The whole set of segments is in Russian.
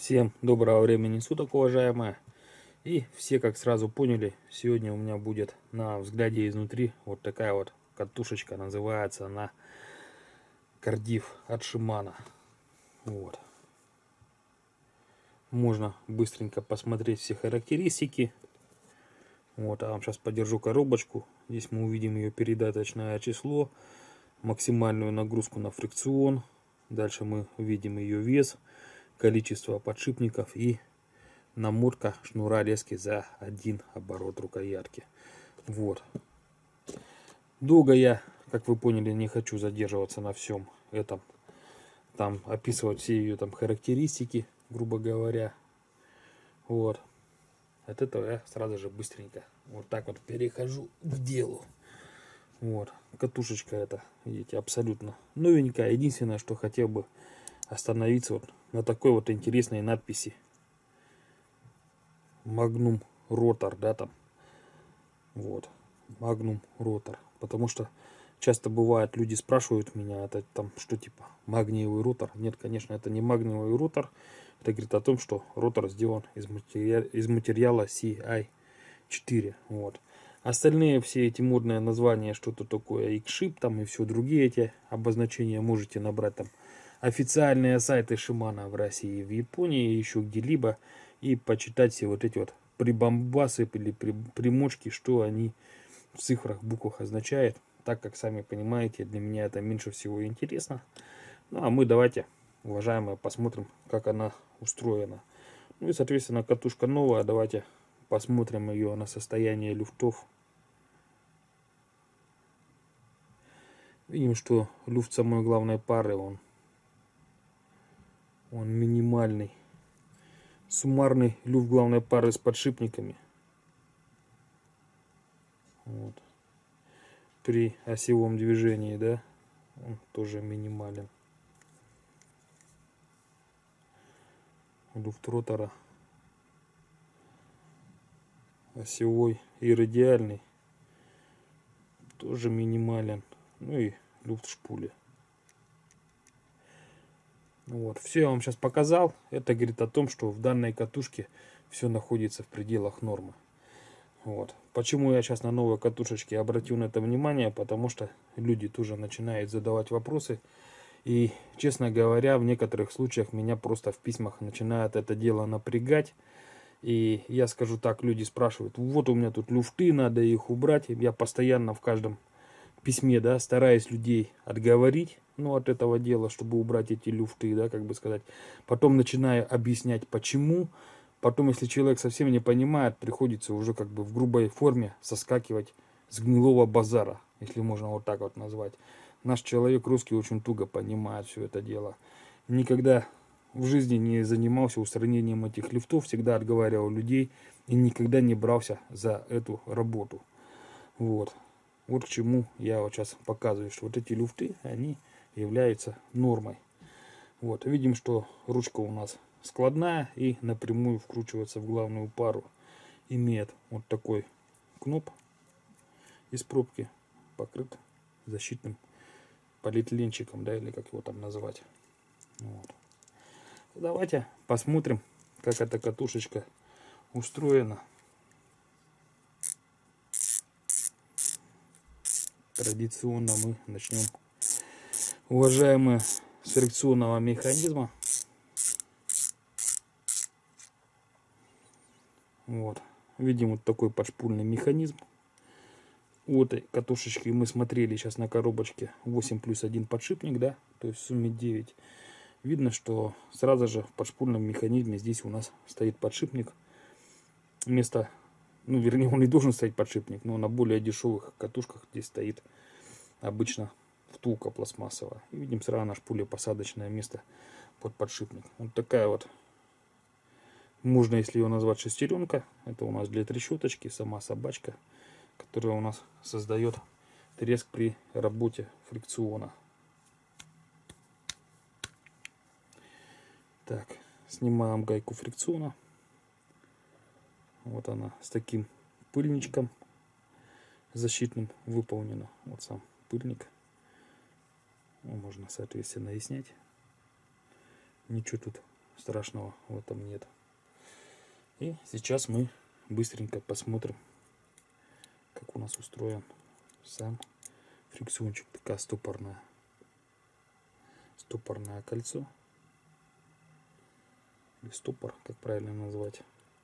Всем доброго времени суток, уважаемые. И все, как сразу поняли, сегодня у меня будет на взгляде изнутри вот такая вот катушечка. Называется она Кардив от Shimano. Вот. Можно быстренько посмотреть все характеристики. Вот, я вам сейчас подержу коробочку. Здесь мы увидим ее передаточное число, максимальную нагрузку на фрикцион. Дальше мы увидим ее вес, количество подшипников и намотка шнура лески за один оборот рукоятки. Вот. Долго я, как вы поняли, не хочу задерживаться на всем этом. Там описывать все ее там характеристики, грубо говоря. Вот. От этого я сразу же быстренько вот так вот перехожу к делу. Вот. Катушечка эта, видите, абсолютно новенькая. Единственное, что хотел бы остановиться вот на такой вот интересной надписи. Magnum Rotor, да, там. Вот. Magnum Rotor. Потому что часто бывает, люди спрашивают меня, это там что типа магниевый ротор. Нет, конечно, это не магниевый ротор. Это говорит о том, что ротор сделан из материала CI4. Вот. Остальные все эти модные названия, что-то такое, X-Ship там и все другие эти обозначения можете набрать там официальные сайты Shimano в России, в Японии, еще где-либо, и почитать все вот эти вот прибамбасы или примочки, что они в цифрах, буквах означают. Так как, сами понимаете, для меня это меньше всего интересно. Ну, а мы давайте, уважаемые, посмотрим, как она устроена. Ну и, соответственно, катушка новая. Давайте посмотрим ее на состояние люфтов. Видим, что люфт самой главной пары, он минимальный. Суммарный люфт главной пары с подшипниками. Вот. При осевом движении, да, он тоже минимален. Люфт ротора осевой и радиальный тоже минимален. Ну и люфт шпули. Вот. Все я вам сейчас показал. Это говорит о том, что в данной катушке все находится в пределах нормы. Вот. Почему я сейчас на новой катушечке обратил на это внимание? Потому что люди тоже начинают задавать вопросы. И, честно говоря, в некоторых случаях меня просто в письмах начинает это дело напрягать. И я скажу так, люди спрашивают, вот у меня тут люфты, надо их убрать. Я постоянно в каждом письме, да, стараюсь людей отговорить, ну, от этого дела, чтобы убрать эти люфты, да, как бы сказать. Потом начинаю объяснять, почему. Потом, если человек совсем не понимает, приходится уже как бы в грубой форме соскакивать с гнилого базара, если можно вот так вот назвать. Наш человек русский очень туго понимает все это дело. Никогда в жизни не занимался устранением этих люфтов, всегда отговаривал людей и никогда не брался за эту работу. Вот. Вот к чему я вот сейчас показываю, что вот эти люфты, они являются нормой. Вот. Видим, что ручка у нас складная и напрямую вкручивается в главную пару. Имеет вот такой кноп из пробки, покрыт защитным полиэтиленчиком, да, или как его там назвать. Вот. Давайте посмотрим, как эта катушечка устроена. Традиционно мы начнем, уважаемые, с фрикционного механизма. Вот. Видим вот такой подшпульный механизм. У этой катушечки мы смотрели сейчас на коробочке 8 плюс 1 подшипник, да, то есть в сумме 9. Видно, что сразу же в подшпульном механизме здесь у нас стоит подшипник. Вместо, ну, вернее, он не должен стоять подшипник, но на более дешевых катушках здесь стоит обычно втулка пластмассовая. И видим сразу на шпуле посадочное место под подшипник. Вот такая вот, можно, если ее назвать, шестеренка. Это у нас для трещоточки, сама собачка, которая у нас создает треск при работе фрикциона. Так, снимаем гайку фрикциона. Вот она с таким пыльничком защитным выполнена. Вот сам пыльник. Можно, соответственно, и снять. Ничего тут страшного в этом нет. И сейчас мы быстренько посмотрим, как у нас устроен сам фрикциончик. Такая стопорное кольцо. Или стопор, как правильно назвать.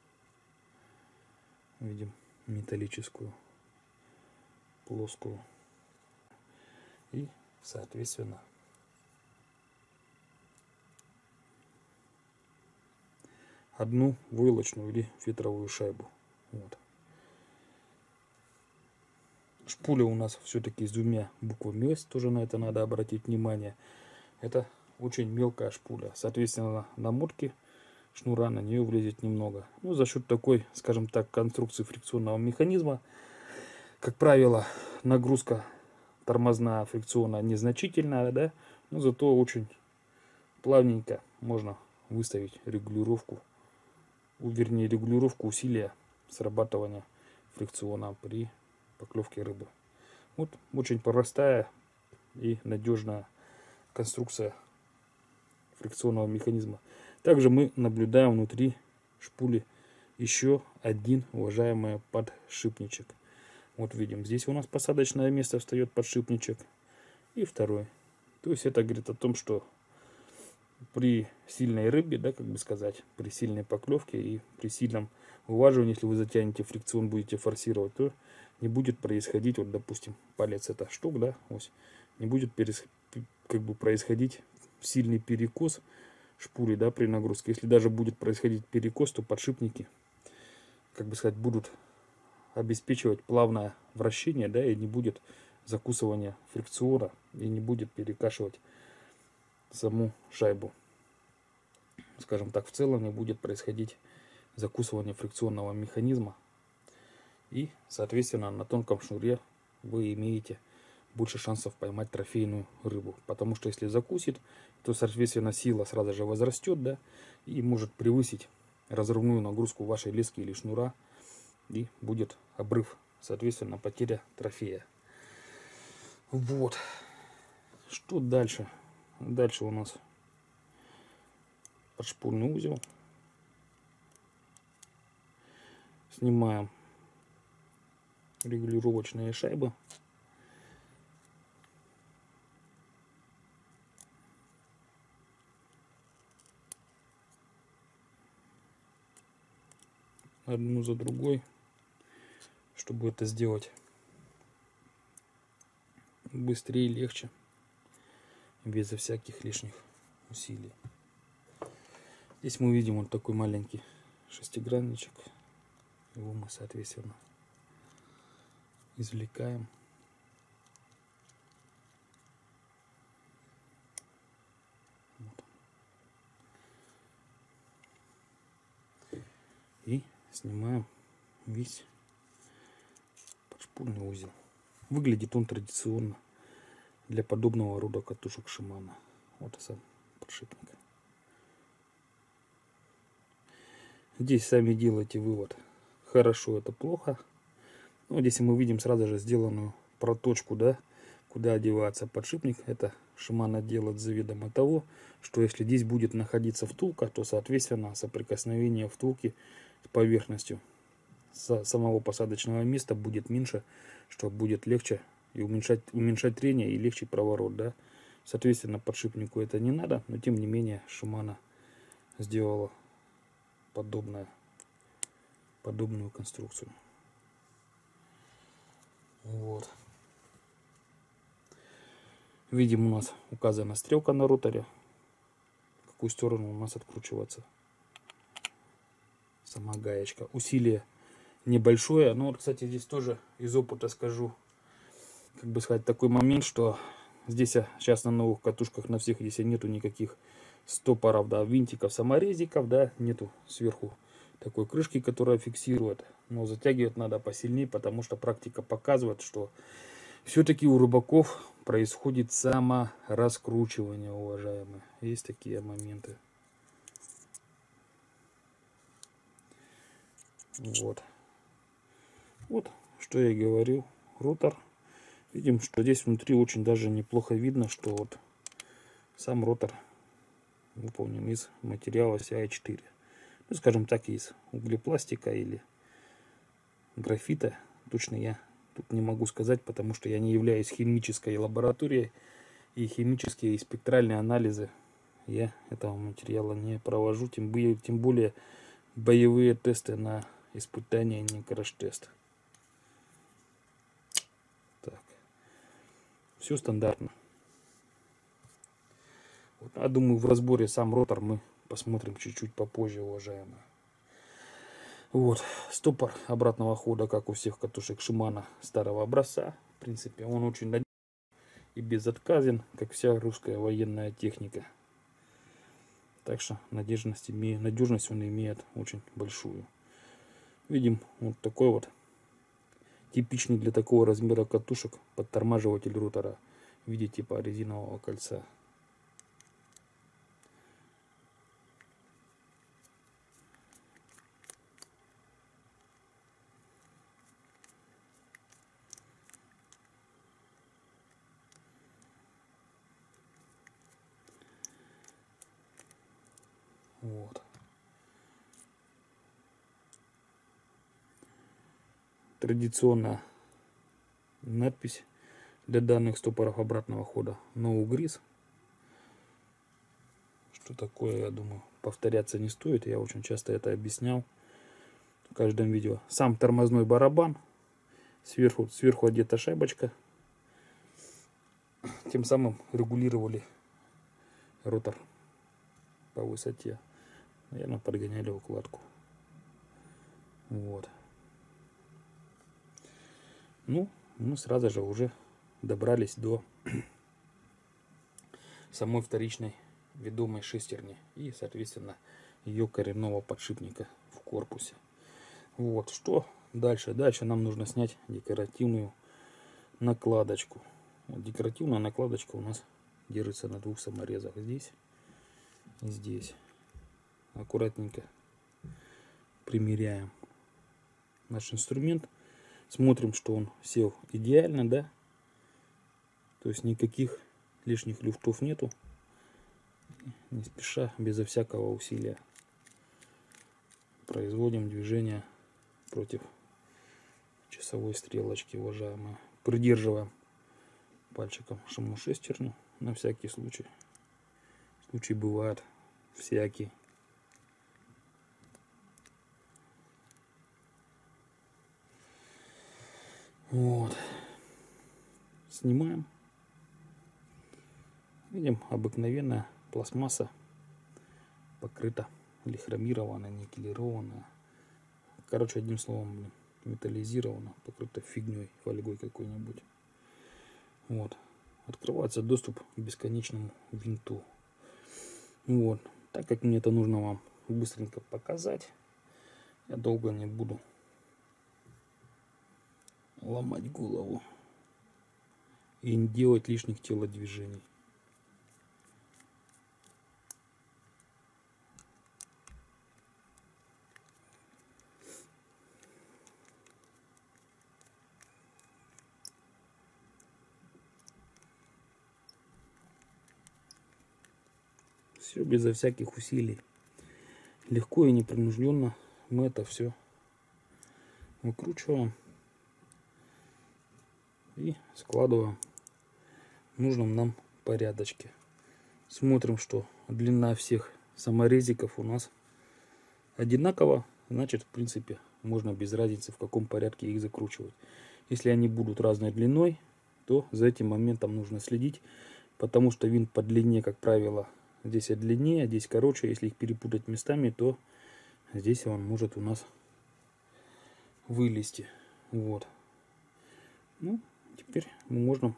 Видим металлическую, плоскую. И, соответственно, одну войлочную или фетровую шайбу. Вот. Шпуля у нас все-таки с двумя буквами С, тоже на это надо обратить внимание. Это очень мелкая шпуля, соответственно, намотки шнура на нее влезет немного. Ну, за счет такой, скажем так, конструкции фрикционного механизма, как правило, нагрузка тормозная, фрикционная незначительная, да, но зато очень плавненько можно выставить регулировку, вернее регулировку усилия срабатывания фрикциона при поклевке рыбы. Вот очень простая и надежная конструкция фрикционного механизма. Также мы наблюдаем внутри шпули еще один, уважаемый, подшипничек. Вот видим, здесь у нас посадочное место встает подшипничек. И второй. То есть это говорит о том, что при сильной рыбе, да, как бы сказать, при сильной поклевке и при сильном уваживании, если вы затянете фрикцион, будете форсировать, то не будет происходить, вот допустим, палец это штук, да, ось, не будет как бы происходить сильный перекос шпули, да, при нагрузке. Если даже будет происходить перекос, то подшипники, как бы сказать, будут обеспечивать плавное вращение, да, и не будет закусывания фрикциона, и не будет перекашивать саму шайбу. Скажем так, в целом не будет происходить закусывание фрикционного механизма. И, соответственно, на тонком шнуре вы имеете больше шансов поймать трофейную рыбу. Потому что если закусит, то, соответственно, сила сразу же возрастет, да, и может превысить разрывную нагрузку вашей лески или шнура. И будет обрыв, соответственно, потеря трофея. Вот. Что дальше? Дальше у нас подшпульный узел. Снимаем регулировочные шайбы. Одну за другой, чтобы это сделать быстрее и легче, безо всяких лишних усилий. Здесь мы видим вот такой маленький шестигранничек. Его мы, соответственно, извлекаем. Вот. И снимаем весь подшпульный узел. Выглядит он традиционно для подобного рода катушек Shimano. Вот и сам подшипник. Здесь сами делайте вывод, хорошо это плохо. Ну, здесь мы видим сразу же сделанную проточку, да, куда одевается подшипник. Это Shimano делает заведомо того, что если здесь будет находиться втулка, то, соответственно, соприкосновение втулки с поверхностью самого посадочного места будет меньше, что будет легче и уменьшать трение и легче проворот, да. Соответственно, подшипнику это не надо, но тем не менее Shimano сделала подобную конструкцию. Вот. Видим, у нас указана стрелка на роторе, в какую сторону у нас откручивается сама гаечка. Усилие небольшое, но, кстати, здесь тоже из опыта скажу, как бы сказать, такой момент, что здесь сейчас на новых катушках, на всех, здесь нету никаких стопоров, да, винтиков, саморезиков, да, нету сверху такой крышки, которая фиксирует, но затягивать надо посильнее, потому что практика показывает, что все-таки у рыбаков происходит самораскручивание, уважаемые. Есть такие моменты. Вот. Вот, что я и говорил. Ротор. Видим, что здесь внутри очень даже неплохо видно, что вот сам ротор выполнен из материала CI4. Ну, скажем так, из углепластика или графита. Точно я тут не могу сказать, потому что я не являюсь химической лабораторией, и химические и спектральные анализы я этого материала не провожу, тем более боевые тесты на испытания, не краш-тест. Так, все стандартно. Вот, я думаю, в разборе сам ротор мы посмотрим чуть-чуть попозже, уважаемые. Вот, стопор обратного хода, как у всех катушек Шимана старого образца. В принципе, он очень надежный и безотказен, как вся русская военная техника. Так что надежность он имеет очень большую. Видим вот такой вот типичный для такого размера катушек подтормаживатель ротора в виде типа резинового кольца. Вот. Традиционная надпись для данных стопоров обратного хода No Grease. Что такое, я думаю, повторяться не стоит. Я очень часто это объяснял в каждом видео. Сам тормозной барабан. Сверху одета шайбочка. Тем самым регулировали ротор по высоте. Наверное, подгоняли укладку. Вот. Ну, мы сразу же уже добрались до самой вторичной ведомой шестерни и, соответственно, ее коренного подшипника в корпусе. Вот, что дальше? Дальше нам нужно снять декоративную накладочку. Вот, декоративная накладочка у нас держится на двух саморезах. Здесь и здесь. Аккуратненько примеряем наш инструмент. Смотрим, что он сел идеально, да? То есть никаких лишних люфтов нету. Не спеша, безо всякого усилия производим движение против часовой стрелочки, уважаемые. Придерживаем пальчиком саму шестерню на всякий случай. Случаи бывают всякие. Вот. Снимаем. Видим, обыкновенная пластмасса покрыта или хромированная, никелированная. Короче, одним словом, металлизирована, покрыта фигней, фольгой какой-нибудь. Вот. Открывается доступ к бесконечному винту. Вот. Так как мне это нужно вам быстренько показать, я долго не буду ломать голову и не делать лишних телодвижений. Все безо всяких усилий. Легко и непринужденно мы это все выкручиваем и складываем в нужном нам порядочке. Смотрим, что длина всех саморезиков у нас одинакова. Значит, в принципе, можно без разницы, в каком порядке их закручивать. Если они будут разной длиной, то за этим моментом нужно следить, потому что винт по длине, как правило, здесь длиннее, а здесь короче. Если их перепутать местами, то здесь он может у нас вылезти. Вот. Ну, теперь мы можем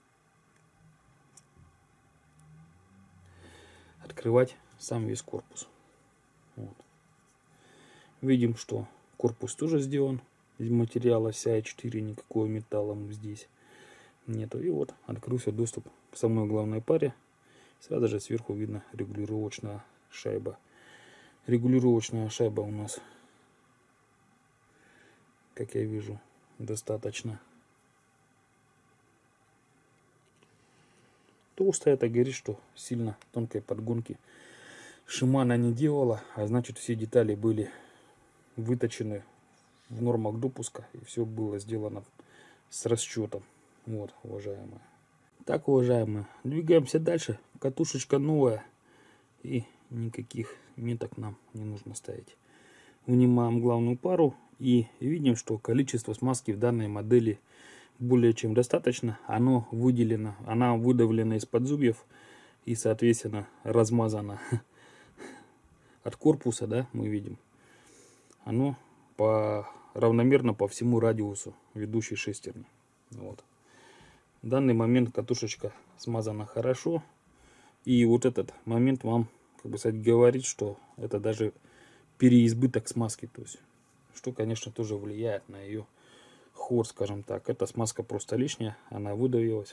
открывать сам весь корпус. Вот. Видим, что корпус тоже сделан из материала CI4, никакого металла здесь нету. И вот открылся доступ к самой главной паре. Сразу же сверху видно регулировочная шайба. Регулировочная шайба у нас, как я вижу, достаточно толстая. Это говорит, что сильно тонкой подгонки Shimano не делала, а значит все детали были выточены в нормах допуска, и все было сделано с расчетом. Вот, уважаемые. Так, уважаемые, двигаемся дальше. Катушечка новая, и никаких меток нам не нужно ставить. Вынимаем главную пару и видим, что количество смазки в данной модели более чем достаточно. Оно выделено, она выдавлена из-под зубьев и, соответственно, размазана от корпуса, да, мы видим. Оно равномерно по всему радиусу ведущей шестерни. Вот. В данный момент катушечка смазана хорошо. И вот этот момент вам, как бы сказать, говорит, что это даже переизбыток смазки. То есть, что, конечно, тоже влияет на ее ход, скажем так. Эта смазка просто лишняя, она выдавилась.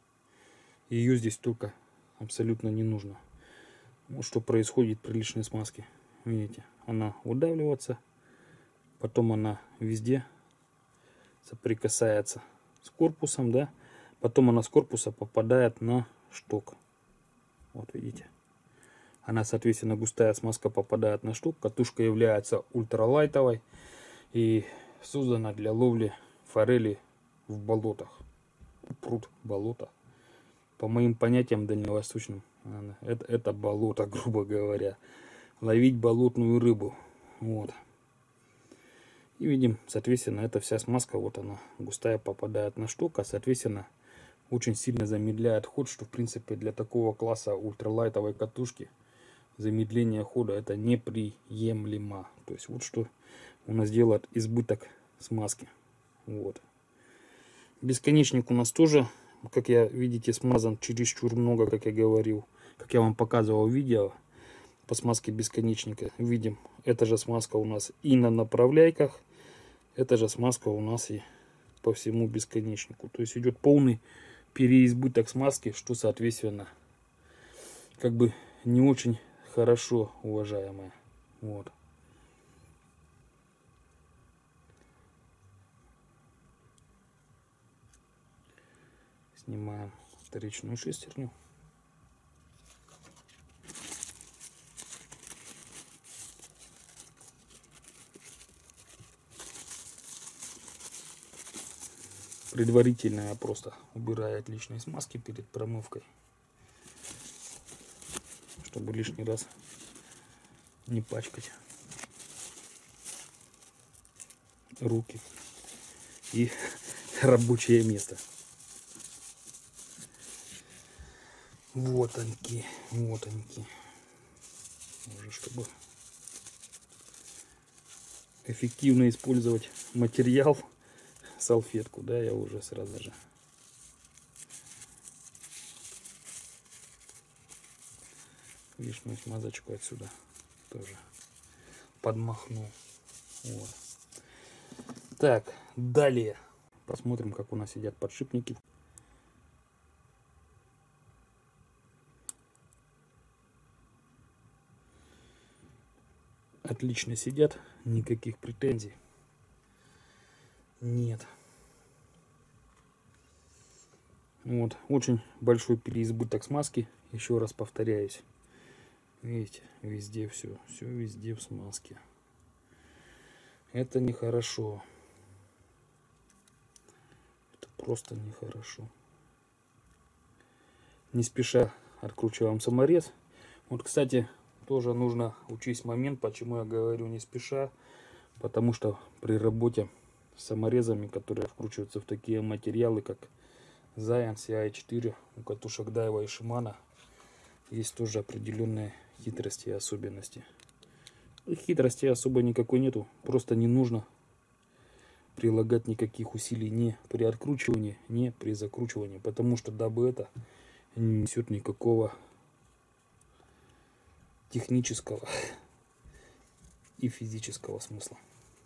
Ее здесь только абсолютно не нужно. Вот что происходит при лишней смазке. Видите, она выдавливается, потом она везде соприкасается с корпусом, да, потом она с корпуса попадает на шток. Вот видите. Она, соответственно, густая смазка попадает на шток. Катушка является ультралайтовой и создана для ловли форели в болотах. Пруд, болото. По моим понятиям дальневосточным, это болото, грубо говоря. Ловить болотную рыбу. Вот. И видим, соответственно, эта вся смазка, вот она, густая, попадает на шток, а, соответственно, очень сильно замедляет ход, что, в принципе, для такого класса ультралайтовой катушки замедление хода это неприемлемо. То есть, вот что у нас делает избыток смазки. Вот. Бесконечник у нас тоже, как я видите, смазан чересчур много, как я говорил, как я вам показывал видео по смазке бесконечника. Видим, эта же смазка у нас и на направляйках, эта же смазка у нас и по всему бесконечнику. То есть идет полный переизбыток смазки, что, соответственно, как бы не очень хорошо, уважаемые. Вот. Снимаем вторичную шестерню. Предварительно я просто убираю от лишней смазки перед промывкой, чтобы лишний раз не пачкать руки и рабочее место. Вот они, вот они. Уже чтобы эффективно использовать материал, салфетку, да, я уже сразу же лишнюю смазочку отсюда тоже подмахну. Вот. Так, далее посмотрим, как у нас сидят подшипники. Отлично сидят, никаких претензий нет. Вот, очень большой переизбыток смазки, еще раз повторяюсь. Видите, везде все везде в смазке. Это нехорошо. Это просто нехорошо. Не спеша откручиваем саморез. Вот, кстати, тоже нужно учесть момент, почему я говорю не спеша. Потому что при работе с саморезами, которые вкручиваются в такие материалы, как Zayan CI4, у катушек Daiwa и Shimano, есть тоже определенные хитрости и особенности. Хитрости особо никакой нету, просто не нужно прилагать никаких усилий ни при откручивании, ни при закручивании, потому что дабы это не несет никакого технического и физического смысла.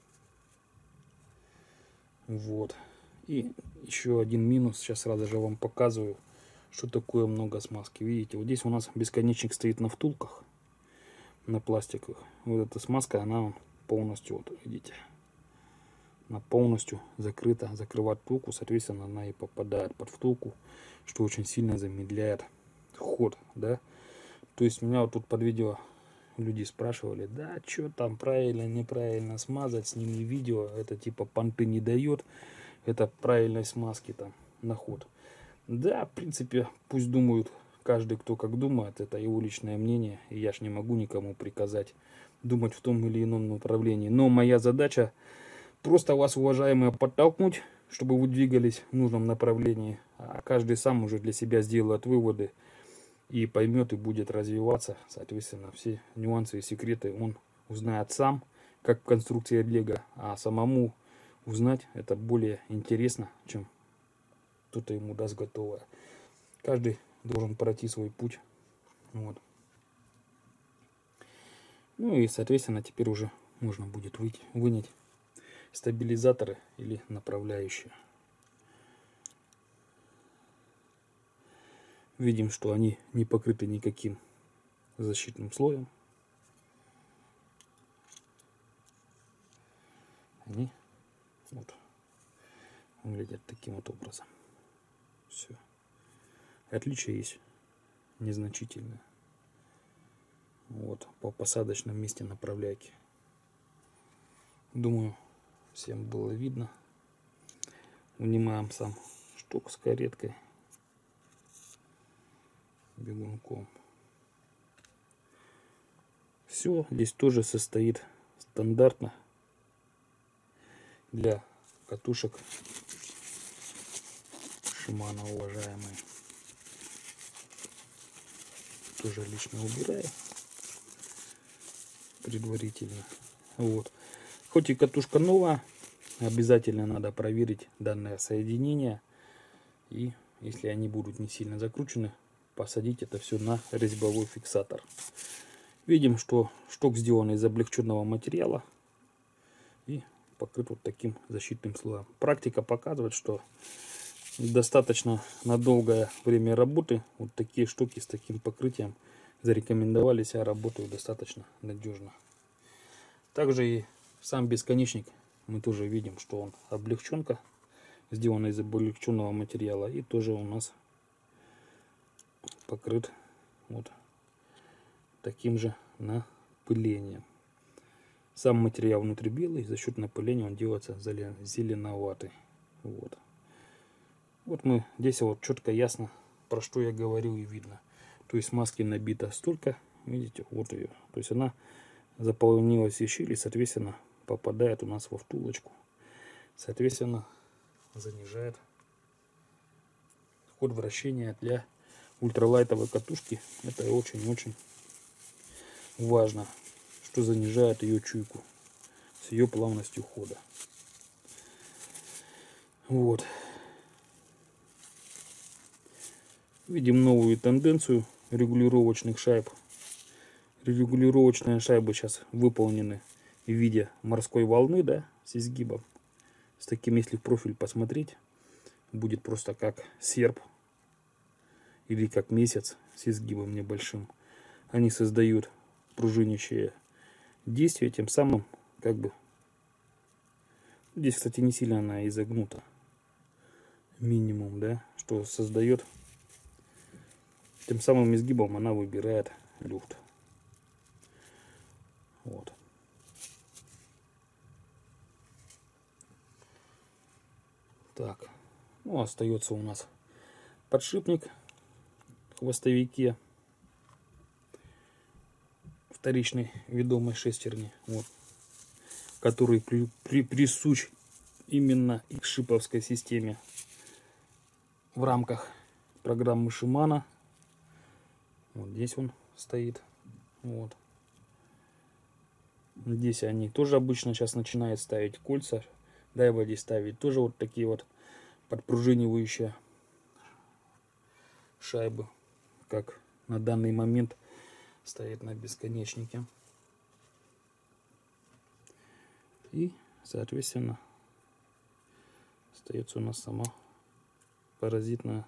Вот. И еще один минус, сейчас сразу же вам показываю, что такое много смазки. Видите, вот здесь у нас бесконечник стоит на втулках, на пластиковых. Вот эта смазка, она полностью, вот видите, она полностью закрыта, закрывает втулку, соответственно, она и попадает под втулку, что очень сильно замедляет ход, да. То есть меня вот тут под видео люди спрашивали, да, что там правильно, неправильно смазать, сними видео, это типа понты не дает, это правильность смазки там на ход. Да, в принципе, пусть думают каждый, кто как думает, это его личное мнение, и я ж не могу никому приказать думать в том или ином направлении. Но моя задача просто вас, уважаемые, подтолкнуть, чтобы вы двигались в нужном направлении, а каждый сам уже для себя сделает выводы и поймет, и будет развиваться. Соответственно, все нюансы и секреты он узнает сам, как в конструкции Лего, а самому узнать это более интересно, чем кто-то ему даст готовое. Каждый должен пройти свой путь. Вот. Ну и, соответственно, теперь уже можно будет вынять стабилизаторы или направляющие. Видим, что они не покрыты никаким защитным слоем. Они вот выглядят таким вот образом. Все. Отличие есть незначительное. Вот по посадочном месте направляйки. Думаю, всем было видно. Вынимаем сам штук с кареткой, бегунком. Все здесь тоже состоит стандартно для катушек Shimano, уважаемые. Тоже лично убираю предварительно. Вот. Хоть и катушка новая, обязательно надо проверить данное соединение. И если они будут не сильно закручены, посадить это все на резьбовой фиксатор. Видим, что шток сделан из облегченного материала и покрыт вот таким защитным слоем. Практика показывает, что достаточно на долгое время работы вот такие штуки с таким покрытием зарекомендовали себя, работают достаточно надежно. Также и сам бесконечник мы тоже видим, что он облегченка, сделана из облегченного материала, и тоже у нас покрыт вот таким же напылением. Сам материал внутри белый, за счет напыления он делается зеленоватый. Вот. Вот мы здесь вот четко ясно, про что я говорил, и видно. То есть маски набито столько, видите, вот ее. То есть она заполнилась и щели, соответственно, попадает у нас во втулочку. Соответственно, занижает ход вращения для ультралайтовой катушки. Это очень-очень важно, что занижает ее чуйку с ее плавностью хода. Вот. Видим новую тенденцию регулировочных шайб. Регулировочные шайбы сейчас выполнены в виде морской волны, да, с изгибом. С таким, если в профиль посмотреть, будет просто как серп или как месяц с изгибом небольшим. Они создают пружинящее действие, тем самым как бы... Здесь, кстати, не сильно она изогнута. Минимум, да, что создает... Тем самым изгибом она выбирает люфт. Вот. Так. Ну, остается у нас подшипник в хвостовике. Вторичной ведомой шестерни. Вот. Который присущ именно к шиповской системе в рамках программы Shimano. Вот здесь он стоит. Вот. Здесь они тоже обычно сейчас начинают ставить кольца. Дайводи ставить тоже вот такие вот подпружинивающие шайбы, как на данный момент стоит на бесконечнике. И, соответственно, остается у нас сама паразитная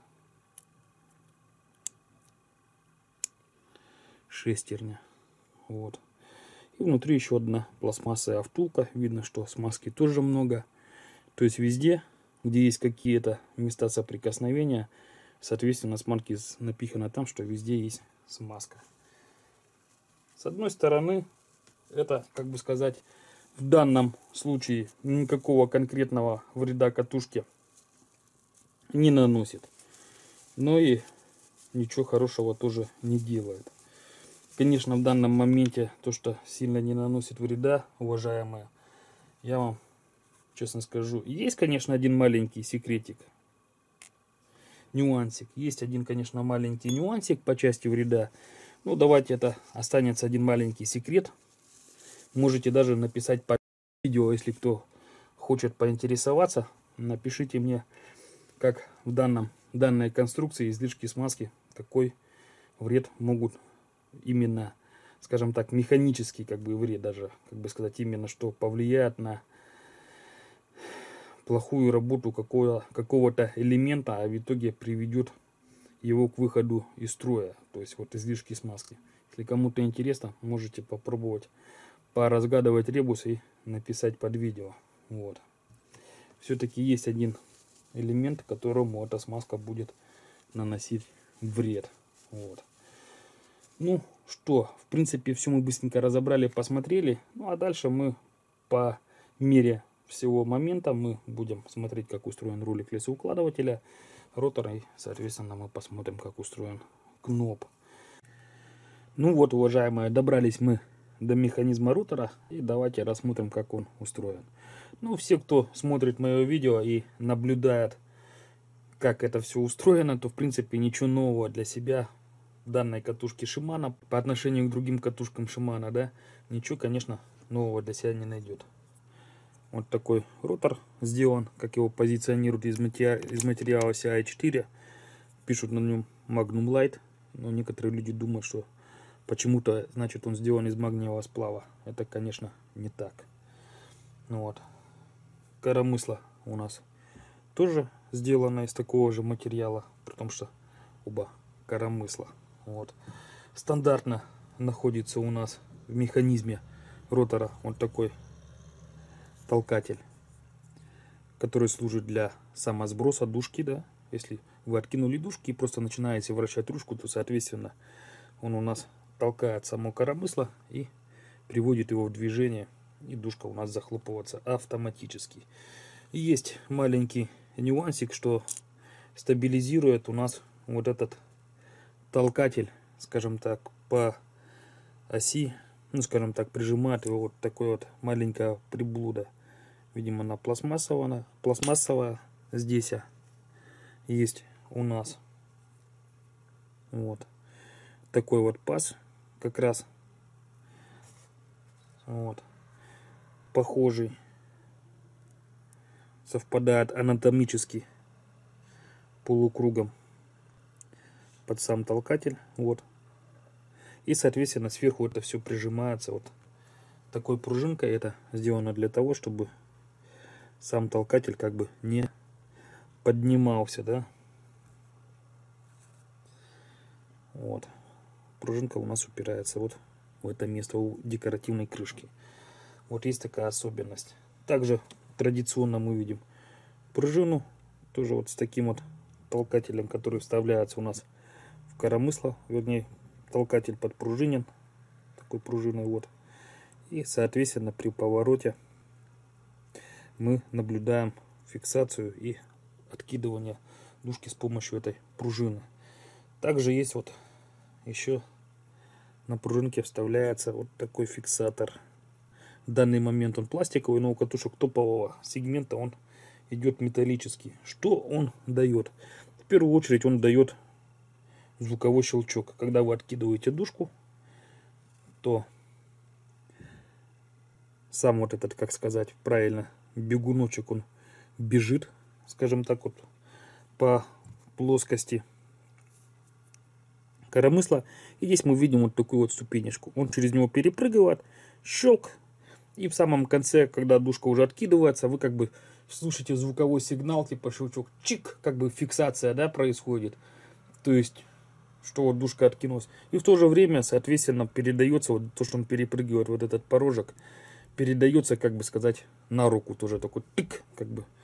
шестерня. Вот. И внутри еще одна пластмассовая втулка. Видно, что смазки тоже много. То есть везде, где есть какие-то места соприкосновения, соответственно, смазки напихано там, что везде есть смазка. С одной стороны, это, как бы сказать, в данном случае никакого конкретного вреда катушке не наносит. Но и ничего хорошего тоже не делает. Конечно, в данном моменте то, что сильно не наносит вреда, уважаемые, я вам честно скажу, есть, конечно, один маленький секретик, нюансик. Есть один, конечно, маленький нюансик по части вреда. Ну, давайте это останется один маленький секрет. Можете даже написать под видео, если кто хочет поинтересоваться. Напишите мне, как в данной конструкции излишки смазки, какой вред могут именно, скажем так, механический как бы вред даже, как бы сказать, именно что повлияет на плохую работу какого-то элемента, а в итоге приведет его к выходу из строя, то есть вот излишки смазки. Если кому-то интересно, можете попробовать поразгадывать ребус и написать под видео. Вот. Все-таки есть один элемент, которому эта смазка будет наносить вред. Вот. Ну что, в принципе, все мы быстренько разобрали, посмотрели. Ну а дальше мы по мере всего момента мы будем смотреть, как устроен ролик лесоукладывателя, ротора, и, соответственно, мы посмотрим, как устроен кноп. Ну вот, уважаемые, добрались мы до механизма ротора, и давайте рассмотрим, как он устроен. Ну, все, кто смотрит мое видео и наблюдает, как это все устроено, то, в принципе, ничего нового для себя в данной катушке Shimano по отношению к другим катушкам Shimano, да, ничего, конечно, нового для себя не найдет. Вот такой ротор сделан, как его позиционируют из материала CI4. Пишут на нем Magnum Light, но некоторые люди думают, что почему-то, значит, он сделан из магниевого сплава. Это, конечно, не так. Ну вот. Коромысло у нас тоже сделано из такого же материала, потому что оба коромысла. Вот. Стандартно находится у нас в механизме ротора вот такой толкатель, который служит для самосброса дужки, да. Если вы откинули дужки и просто начинаете вращать ручку, то, соответственно, он у нас толкает само коромысло и приводит его в движение, и дужка у нас захлопывается автоматически. И есть маленький нюансик, что стабилизирует у нас вот этот толкатель, скажем так, по оси, ну, скажем так, прижимает его вот такое вот маленькая приблуда. Видимо, она пластмассовая. Здесь есть у нас вот такой вот паз, как раз вот похожий, совпадает анатомически полукругом под сам толкатель, вот. И, соответственно, сверху это все прижимается вот такой пружинкой. Это сделано для того, чтобы сам толкатель как бы не поднимался, да. Вот. Пружинка у нас упирается вот в это место у декоративной крышки. Вот есть такая особенность. Также традиционно мы видим пружину, тоже вот с таким вот толкателем, который вставляется у нас в коромысло, вернее, толкатель подпружинен такой пружиной, вот. И, соответственно, при повороте мы наблюдаем фиксацию и откидывание дужки с помощью этой пружины. Также есть вот еще на пружинке вставляется вот такой фиксатор. В данный момент он пластиковый, но у катушек топового сегмента он идет металлический. Что он дает? В первую очередь он дает звуковой щелчок. Когда вы откидываете дужку, то сам вот этот, как сказать правильно, бегуночек, он бежит, скажем так, вот по плоскости коромысла. И здесь мы видим вот такую вот ступенечку. Он через него перепрыгивает, щелк. И в самом конце, когда дужка уже откидывается, вы как бы слушаете звуковой сигнал, типа щелчок, чик, как бы фиксация, да, происходит. То есть, что вот дужка откинулась. И в то же время, соответственно, передается вот то, что он перепрыгивает вот этот порожек, передается, как бы сказать, на руку тоже такой тык, как бы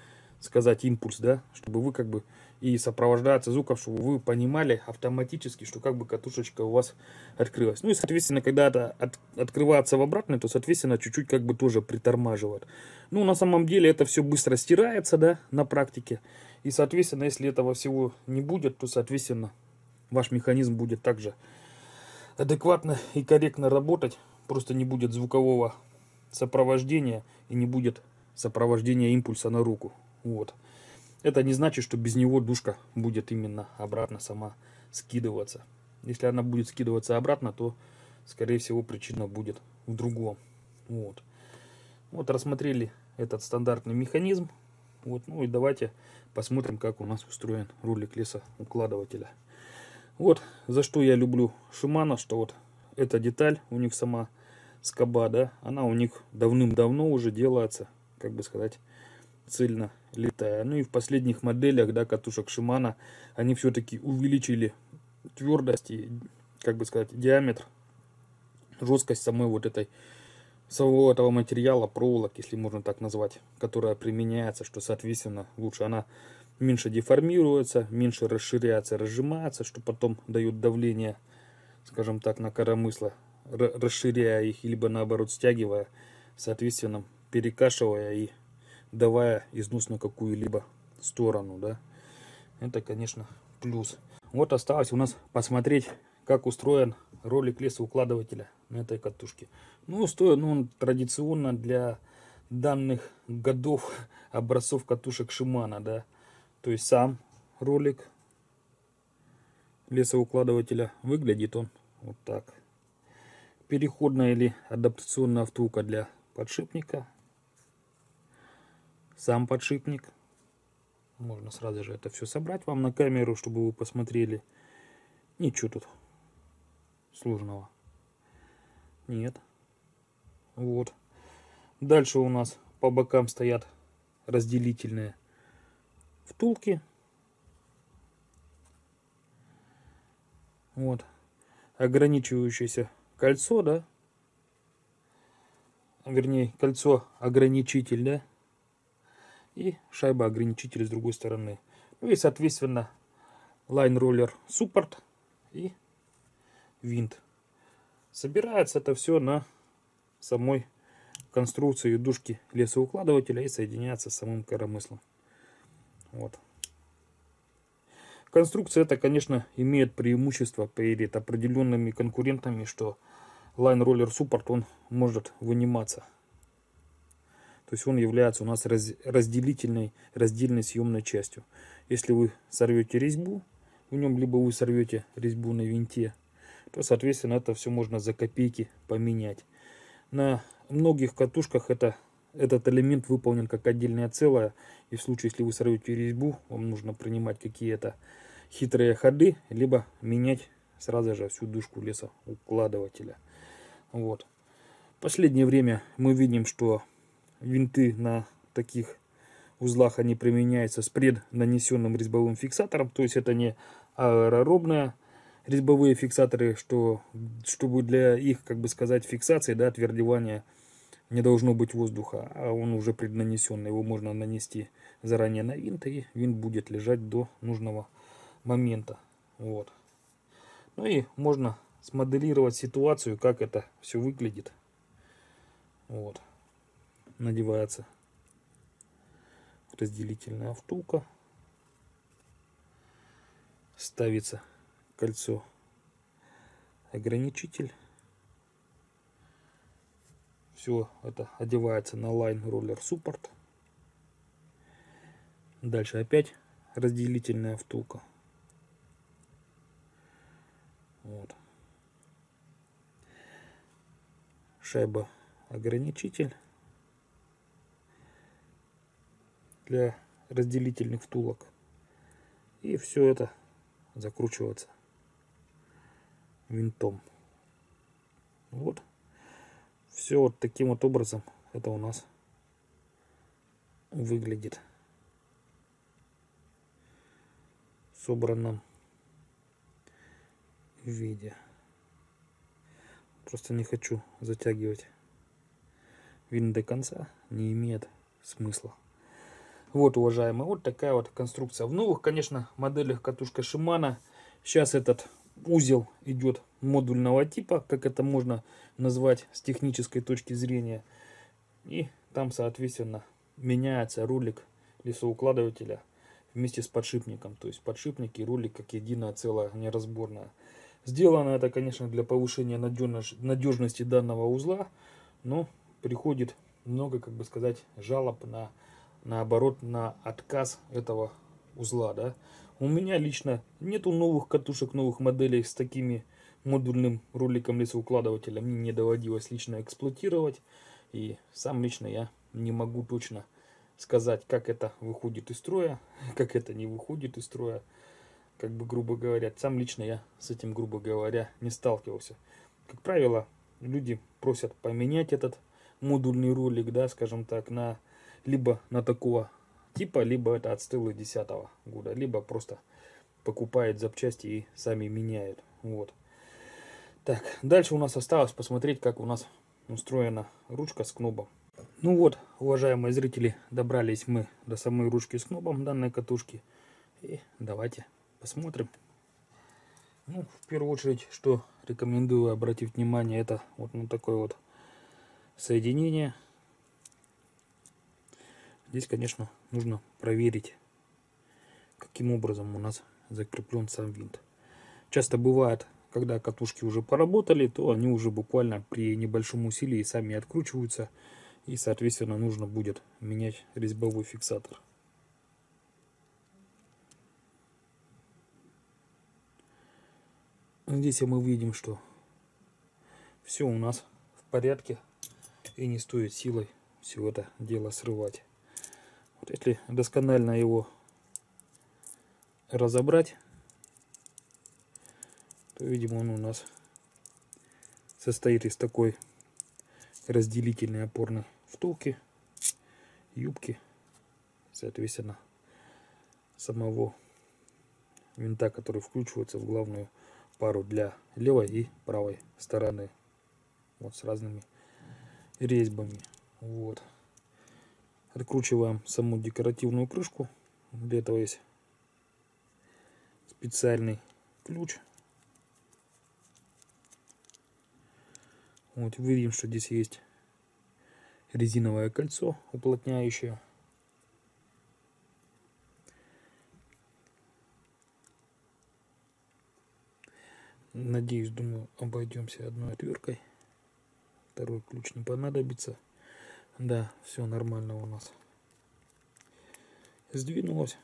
сказать, импульс, да, чтобы вы как бы и сопровождается звуком, чтобы вы понимали автоматически, что как бы катушечка у вас открылась. Ну и, соответственно, когда это открывается в обратный, то, соответственно, чуть-чуть как бы тоже притормаживает. Ну, на самом деле это все быстро стирается, да, на практике. И, соответственно, если этого всего не будет, то, соответственно, ваш механизм будет также адекватно и корректно работать. Просто не будет звукового сопровождения и не будет сопровождения импульса на руку. Вот. Это не значит, что без него душка будет именно обратно сама скидываться. Если она будет скидываться обратно, то, скорее всего, причина будет в другом. Вот. Вот рассмотрели этот стандартный механизм. Вот. Ну и давайте посмотрим, как у нас устроен ролик лесоукладывателя. Вот за что я люблю Shimano, что вот эта деталь у них сама скоба, да, она у них давным-давно уже делается, как бы сказать, цельно летая. Ну и в последних моделях, да, катушек Shimano, они все-таки увеличили твердость и, как бы сказать, диаметр, жесткость самой вот этой самого этого материала, проволок, если можно так назвать, которая применяется, что, соответственно, лучше она меньше деформируется, меньше расширяется, разжимается, что потом дает давление, скажем так, на коромысла, расширяя их, либо наоборот стягивая, соответственно, перекашивая и давая износ на какую-либо сторону, да. Это, конечно, плюс. Вот осталось у нас посмотреть, как устроен ролик лесоукладывателя на этой катушке. Ну, устроен он традиционно для данных годов образцов катушек Shimano, да. То есть сам ролик лесоукладывателя выглядит он вот так. Переходная или адаптационная втулка для подшипника. Сам подшипник. Можно сразу же это все собрать вам на камеру, чтобы вы посмотрели. Ничего тут сложного нет. Вот. Дальше у нас по бокам стоят разделительные втулки. Вот. Ограничивающееся кольцо, да. Вернее, кольцо ограничитель, да. И шайба ограничитель с другой стороны. Ну и, соответственно, Line Roller Support и винт. Собирается это все на самой конструкции дужки лесоукладывателя и соединяется с самым коромыслом. Вот. Конструкция эта, конечно, имеет преимущество перед определенными конкурентами, что Line Roller Support он может выниматься. То есть он является у нас раздельной съемной частью. Если вы сорвете резьбу в нем, либо вы сорвете резьбу на винте, то, соответственно, это все можно за копейки поменять. На многих катушках этот элемент выполнен как отдельное целое. И в случае, если вы сорвете резьбу, вам нужно принимать какие-то хитрые ходы, либо менять сразу же всю дужку лесоукладывателя. Вот. В последнее время мы видим, что винты на таких узлах они применяются с преднанесенным резьбовым фиксатором. То есть это не аэроробные резьбовые фиксаторы, чтобы для их, как бы сказать, фиксации, да, отвердевания не должно быть воздуха, а он уже преднанесенный. Его можно нанести заранее на винт, и винт будет лежать до нужного момента. Вот. Ну и можно смоделировать ситуацию, как это все выглядит. Вот. Надевается разделительная втулка, ставится кольцо ограничитель, все это одевается на Line Roller Support. Дальше опять разделительная втулка. Вот. Шайба ограничитель для разделительных втулок. И все это закручивается винтом. Вот. Все вот таким вот образом это у нас выглядит в собранном виде. Просто не хочу затягивать винт до конца, не имеет смысла. Вот, уважаемые, вот такая вот конструкция. В новых, конечно, моделях катушка Shimano сейчас этот узел идет модульного типа, как это можно назвать с технической точки зрения. И там, соответственно, меняется ролик лесоукладывателя вместе с подшипником. То есть подшипник и ролик как единое целое, неразборное. Сделано это, конечно, для повышения надежности данного узла, но приходит много, как бы сказать, жалоб наоборот, на отказ этого узла, да. У меня лично нету новых катушек, новых моделей с такими модульным роликом лесоукладывателя. Мне не доводилось лично эксплуатировать. И сам лично я не могу точно сказать, как это выходит из строя, как это не выходит из строя. Как бы, грубо говоря, сам лично я с этим, грубо говоря, не сталкивался. Как правило, люди просят поменять этот модульный ролик, да, скажем так, на либо на такого типа, либо это отстылый 10-го года, либо просто покупают запчасти и сами меняют. Вот. Так, дальше у нас осталось посмотреть, как у нас устроена ручка с кнопом. Ну вот, уважаемые зрители, добрались мы до самой ручки с кнопом данной катушки. И давайте посмотрим. Ну, в первую очередь, что рекомендую обратить внимание, это вот на такое вот соединение. Здесь, конечно, нужно проверить, каким образом у нас закреплен сам винт. Часто бывает, когда катушки уже поработали, то они уже буквально при небольшом усилии сами откручиваются. И, соответственно, нужно будет менять резьбовой фиксатор. Здесь мы видим, что все у нас в порядке. И не стоит силой все это дело срывать. Вот если досконально его разобрать, то, видимо, он у нас состоит из такой разделительной опорной втулки, юбки, соответственно, самого винта, который вкручивается в главную пару для левой и правой стороны. Вот с разными резьбами. Вот. Откручиваем саму декоративную крышку. Для этого есть специальный ключ. Вот видим, что здесь есть резиновое кольцо уплотняющее. Надеюсь, думаю, обойдемся одной отверткой. Второй ключ не понадобится. Да, все нормально у нас. Сдвинулось.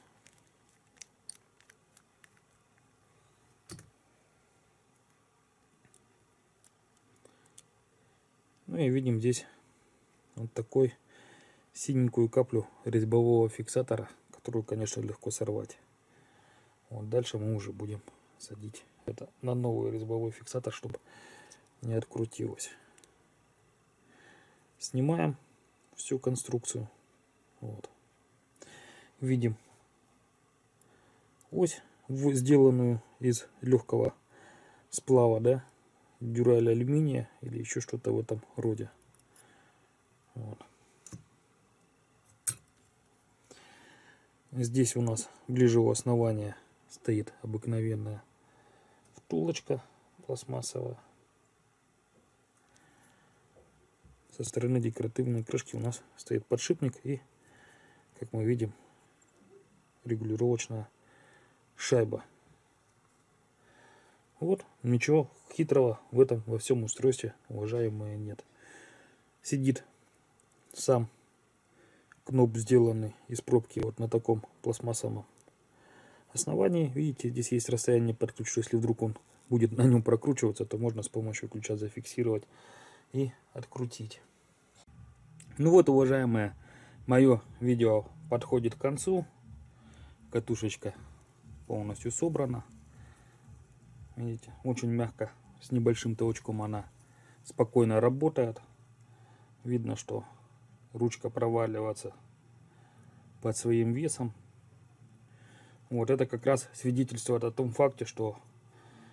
Ну и видим здесь вот такой синенькую каплю резьбового фиксатора, которую, конечно, легко сорвать. Вот дальше мы уже будем садить это на новый резьбовой фиксатор, чтобы не открутилось. Снимаем всю конструкцию. Вот. Видим ось, сделанную из легкого сплава, да, дюраль алюминия или еще что-то в этом роде. Вот. Здесь у нас ближе у основания стоит обыкновенная втулочка пластмассовая. Со стороны декоративной крышки у нас стоит подшипник и, как мы видим, регулировочная шайба. Вот, ничего хитрого в этом во всем устройстве, уважаемые, нет. Сидит сам кноп, сделанный из пробки вот на таком пластмассовом основании. Видите, здесь есть расстояние под ключ, что если вдруг он будет на нем прокручиваться, то можно с помощью ключа зафиксировать и открутить. Ну вот, уважаемые, мое видео подходит к концу. Катушечка полностью собрана. Видите, очень мягко, с небольшим толчком она спокойно работает. Видно, что ручка проваливается под своим весом. Вот это как раз свидетельствует о том факте, что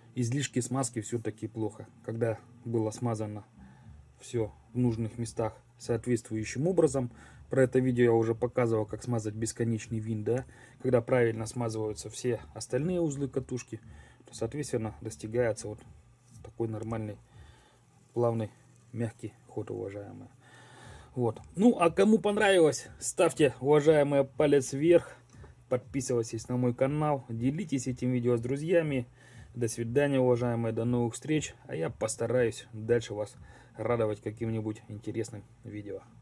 излишки смазки все-таки плохо. Когда было смазано все в нужных местах соответствующим образом. Про это видео я уже показывал, как смазать бесконечный винт, да? Когда правильно смазываются все остальные узлы катушки, то, соответственно, достигается вот такой нормальный, плавный, мягкий ход, уважаемые. Вот. Ну, а кому понравилось, ставьте, уважаемые, палец вверх, подписывайтесь на мой канал, делитесь этим видео с друзьями. До свидания, уважаемые, до новых встреч. А я постараюсь дальше вас радовать каким-нибудь интересным видео.